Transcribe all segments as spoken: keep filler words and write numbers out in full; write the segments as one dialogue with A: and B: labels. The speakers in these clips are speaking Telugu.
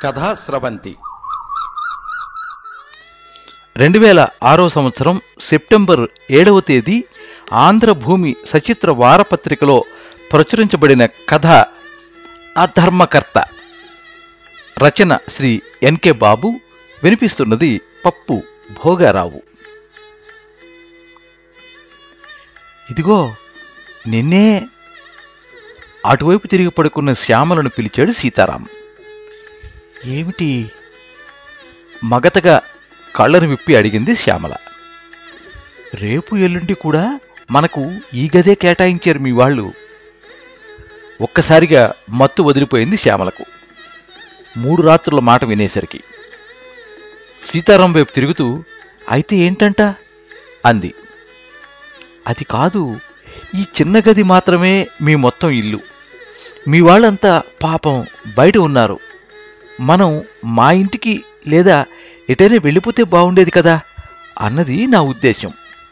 A: కథా స్రవంతి.
B: రెండు వేల ఆరో సంవత్సరం సెప్టెంబర్ ఏడవ తేదీ ఆంధ్రభూమి సచిత్ర వారపత్రికలో ప్రచురించబడిన కథ అధర్మకర్త. రచన శ్రీ ఎన్కే బాబు. వినిపిస్తున్నది పప్పు భోగారావు. ఇదిగో నిన్నే. అటువైపు తిరిగి పడుకున్న శ్యామలను పిలిచాడు సీతారాం. ఏమిటి? మగతగా కళ్ళను విప్పి అడిగింది శ్యామల. రేపు ఎల్లుండి కూడా మనకు ఈ గదే కేటాయించారు మీ వాళ్ళు. ఒక్కసారిగా మత్తు వదిలిపోయింది శ్యామలకు, మూడు రాత్రుల మాట వినేసరికి. సీతారాం వైపు తిరుగుతూ, అయితే ఏంటంట అంది. అది కాదు, ఈ చిన్న గది మాత్రమే మీ మొత్తం ఇల్లు. మీ వాళ్ళంతా పాపం బయట ఉన్నారు. మనం మా ఇంటికి లేదా ఎటైనా వెళ్ళిపోతే బాగుండేది కదా అన్నది నా ఉద్దేశం.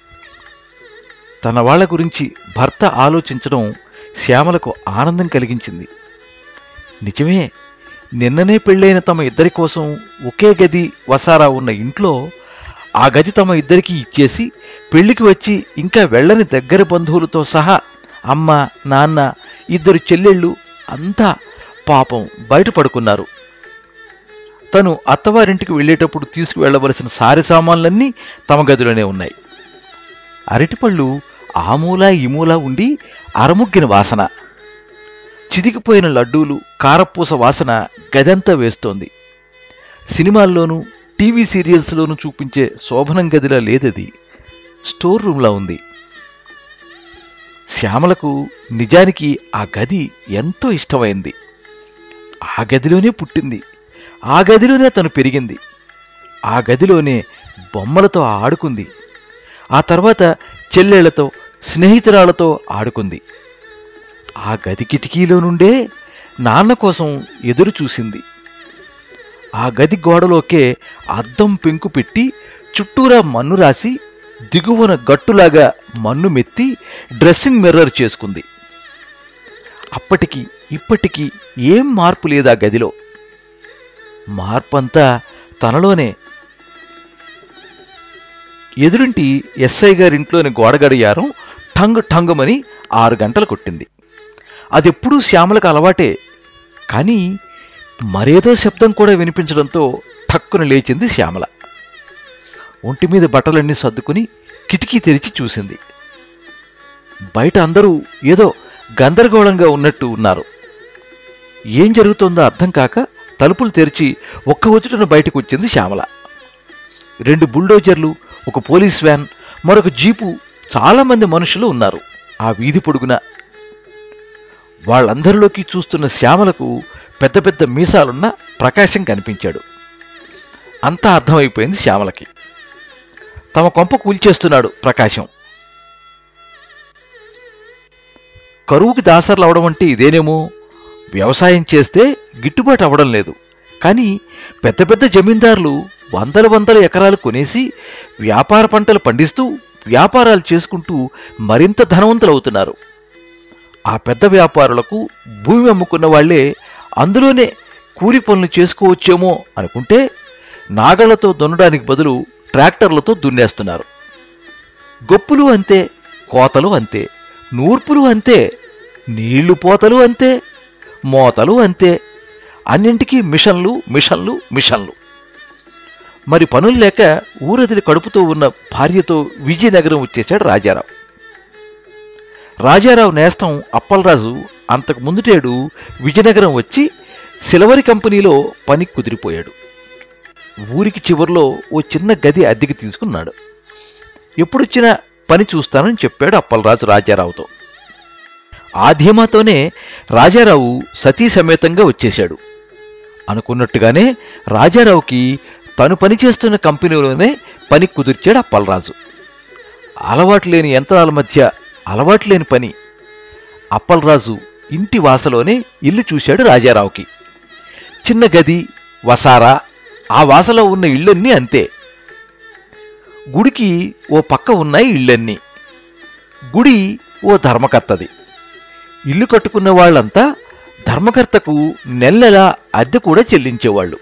B: తన వాళ్ల గురించి భర్త ఆలోచించడం శ్యామలకు ఆనందం కలిగించింది. నిజమే, నిన్ననే పెళ్ళైన తమ ఇద్దరి కోసం ఒకే గది వసారా ఉన్న ఇంట్లో ఆ గది తమ ఇద్దరికీ ఇచ్చేసి పెళ్లికి వచ్చి ఇంకా వెళ్ళని దగ్గర బంధువులతో సహా అమ్మ, నాన్న, ఇద్దరు చెల్లెళ్ళు అంతా పాపం బయట పడుకున్నారు. తను అత్తవారింటికి వెళ్లేటప్పుడు తీసుకువెళ్లవలసిన సారి సామాన్లన్నీ తమ గదిలోనే ఉన్నాయి. అరటిపళ్ళు ఆ మూల ఈ మూల ఉండి అరముగ్గిన వాసన, చిదికిపోయిన లడ్డూలు, కారపూస వాసన గదంతా వేస్తోంది. సినిమాల్లోనూ టీవీ సీరియల్స్లోనూ చూపించే శోభనం గదిలా లేదది, స్టోర్ రూమ్లా ఉంది. శ్యామలకు నిజానికి ఆ గది ఎంతో ఇష్టమైంది. ఆ గదిలోనే పుట్టింది, ఆ గదిలోనే తను పెరిగింది, ఆ గదిలోనే బొమ్మలతో ఆడుకుంది. ఆ తర్వాత చెల్లెళ్లతో, స్నేహితురాలతో ఆడుకుంది. ఆ గది కిటికీలో నుండే నాన్న కోసం ఎదురు చూసింది. ఆ గది గోడలోకే అద్దం పెంకు పెట్టి చుట్టూరా మన్ను రాసి దిగువన గట్టులాగా మన్ను మెత్తి డ్రెస్సింగ్ మిర్రర్ చేసుకుంది. అప్పటికి ఇప్పటికీ ఏం మార్పు లేదా గదిలో. మార్పంతా తనలోనే. ఎదురింటి ఎస్ఐ గారింట్లోని గోడగడియారం ఠంగ్ ఠంగుమని ఆరు గంటలు కొట్టింది. అదెప్పుడూ శ్యామలకు అలవాటే. కానీ మరేదో శబ్దం కూడా వినిపించడంతో ఠక్కున లేచింది శ్యామల. ఒంటిమీద బట్టలన్నీ సర్దుకుని కిటికీ తెరిచి చూసింది. బయట అందరూ ఏదో గందరగోళంగా ఉన్నట్టు ఉన్నారు. ఏం జరుగుతోందో అర్థం కాక తలుపులు తెరిచి ఒక్క వచ్చుటను బయటకు వచ్చింది శ్యామల. రెండు బుల్డోజర్లు, ఒక పోలీస్ వ్యాన్, మరొక జీపు, చాలామంది మనుషులు ఉన్నారు ఆ వీధి పొడుగున. వాళ్ళందరిలోకి చూస్తున్న శ్యామలకు పెద్ద పెద్ద మీసాలున్న ప్రకాశం కనిపించాడు. అంతా అర్థమైపోయింది శ్యామలకి. తమ కొంప కూల్చేస్తున్నాడు ప్రకాశం. కరువుకి దాసర్లు అవడం అంటే ఇదేనేమో. వ్యవసాయం చేస్తే గిట్టుబాటు అవడం లేదు. కానీ పెద్ద పెద్ద జమీందారులు వందల వందల ఎకరాలు కొనేసి వ్యాపార పంటలు పండిస్తూ వ్యాపారాలు చేసుకుంటూ మరింత ధనవంతులవుతున్నారు. ఆ పెద్ద వ్యాపారులకు భూమి అమ్ముకున్న వాళ్లే అందులోనే కూలి పనులు చేసుకోవచ్చేమో అనుకుంటే నాగళ్లతో దున్నడానికి బదులు ట్రాక్టర్లతో దున్నేస్తున్నారు. గొప్పులు అంతే, కోతలు అంతే, నూర్పులు అంతే, నీళ్లు పోతలు అంతే, మోతలు అంతే. అన్నింటికీ మిషన్లు మిషన్లు మిషన్లు. మరి పనులు లేక ఊరదిలి కడుపుతో ఉన్న భార్యతో విజయనగరం వచ్చేశాడు రాజారావు. రాజారావు నేస్తం అప్పలరాజు అంతకు ముందుటేడు విజయనగరం వచ్చి సిలవరి కంపెనీలో పని కుదిరిపోయాడు. ఊరికి చివరిలో ఓ చిన్న గది అద్దెకి తీసుకున్నాడు. ఎప్పుడొచ్చినా పని చూస్తానని చెప్పాడు అప్పలరాజు రాజారావుతో. ఆ ధీమాతోనే రాజారావు సతీ సమేతంగా వచ్చేశాడు. అనుకున్నట్టుగానే రాజారావుకి తను పనిచేస్తున్న కంపెనీలోనే పని కుదిర్చాడు అప్పలరాజు. అలవాట్లేని యంత్రాల మధ్య అలవాట్లేని పని. అప్పలరాజు ఇంటి వాసలోనే ఇల్లు చూశాడు రాజారావుకి. చిన్న గది, వసారా, ఆ వాసలో ఉన్న ఇళ్ళన్నీ అంతే. గుడికి ఓ పక్క ఉన్నాయి ఇళ్ళన్నీ. గుడి ఓ ధర్మకర్తది. ఇల్లు కట్టుకున్న వాళ్లంతా ధర్మకర్తకు నెల నెలా అద్దె కూడా చెల్లించేవాళ్ళు.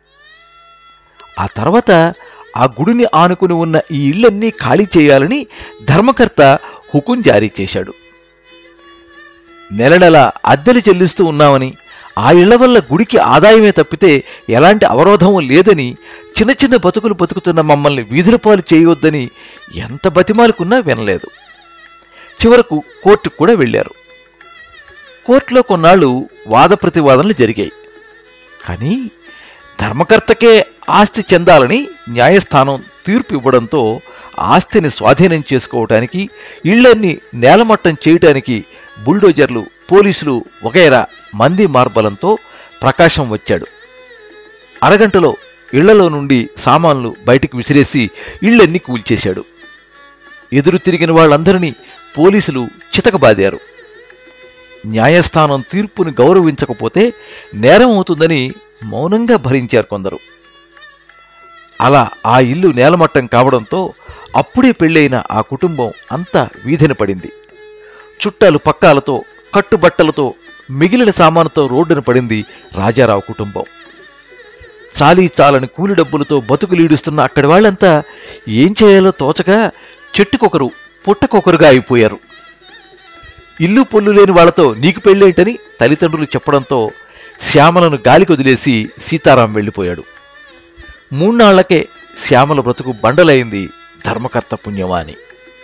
B: ఆ తర్వాత ఆ గుడిని ఆనుకుని ఉన్న ఈ ఇళ్లన్నీ ఖాళీ చేయాలని ధర్మకర్త హుకుం జారీ చేశాడు. నెల నెల అద్దెలు చెల్లిస్తూ ఉన్నామని, ఆ ఇళ్ల వల్ల గుడికి ఆదాయమే తప్పితే ఎలాంటి అవరోధం లేదని, చిన్న చిన్న బతుకులు బతుకుతున్న మమ్మల్ని వీధుల పాలు చేయవద్దని ఎంత బతిమాలుకున్నా వినలేదు. చివరకు కోర్టుకు కూడా వెళ్లారు. కోర్టులో కొన్నాళ్లు వాద ప్రతివాదనలు జరిగాయి. కానీ ధర్మకర్తకే ఆస్తి చెందాలని న్యాయస్థానం తీర్పు ఇవ్వడంతో ఆస్తిని స్వాధీనం చేసుకోవటానికి, ఇళ్లన్నీ నేలమట్టం చేయటానికి బుల్డోజర్లు, పోలీసులు వగైరా మంది మార్బలంతో ప్రకాశం వచ్చాడు. అరగంటలో ఇళ్లలో నుండి సామాన్లు బయటికి విసిరేసి ఇళ్లన్నీ కూల్చేశాడు. ఎదురు తిరిగిన వాళ్ళందరినీ పోలీసులు చితకబాదారు. న్యాయస్థానం తీర్పుని గౌరవించకపోతే నేరం అవుతుందని మౌనంగా భరించారు కొందరు. అలా ఆ ఇల్లు నేలమట్టం కావడంతో అప్పుడే పెళ్ళైన ఆ కుటుంబం అంతా వీధిన పడింది. చుట్టాలు పక్కాలతో, కట్టుబట్టలతో, మిగిలిన సామానుతో రోడ్డున పడింది రాజారావు కుటుంబం. చాలీ చాలని కూలి డబ్బులతో బతుకులీడుస్తున్న అక్కడి వాళ్లంతా ఏం చేయాలో తోచగా చెట్టుకొకరు పుట్టకొకరుగా అయిపోయారు. ఇల్లు పొల్లు లేని వాళ్లతో నీకు పెళ్ళేంటని తల్లిదండ్రులు చెప్పడంతో శ్యామలను గాలికి వదిలేసి సీతారాం వెళ్ళిపోయాడు. మూన్నాళ్లకే శ్యామల బ్రతుకు బండలైంది ధర్మకర్త పుణ్యమాని.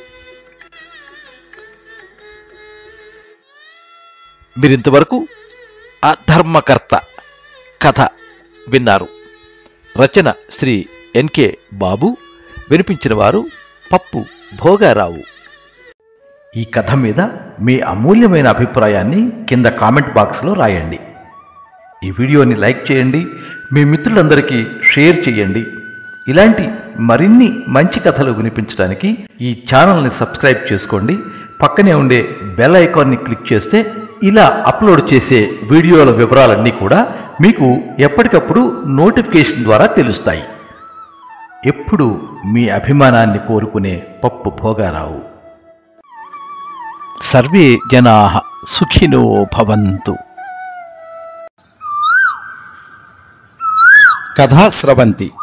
B: మీరింతవరకు ఆ ధర్మకర్త కథ విన్నారు. రచన శ్రీ ఎన్కే బాబు, వినిపించిన వారు పప్పు భోగారావు. ఈ కథ మీద మీ అమూల్యమైన అభిప్రాయాన్ని కింద కామెంట్ బాక్స్లో రాయండి. ఈ వీడియోని లైక్ చేయండి, మీ మిత్రులందరికీ షేర్ చేయండి. ఇలాంటి మరిన్ని మంచి కథలు వినిపించడానికి ఈ ఛానల్ని సబ్స్క్రైబ్ చేసుకోండి. పక్కనే ఉండే బెల్ ఐకాన్ని క్లిక్ చేస్తే ఇలా అప్లోడ్ చేసే వీడియోల వివరాలన్నీ కూడా మీకు ఎప్పటికప్పుడు నోటిఫికేషన్ ద్వారా తెలుస్తాయి. ఎప్పుడు మీ అభిమానాన్ని కోరుకునే పప్పు భోగారావు. సర్వే జనాః సుఖినో భవంతు.
A: కథా స్రవంతి.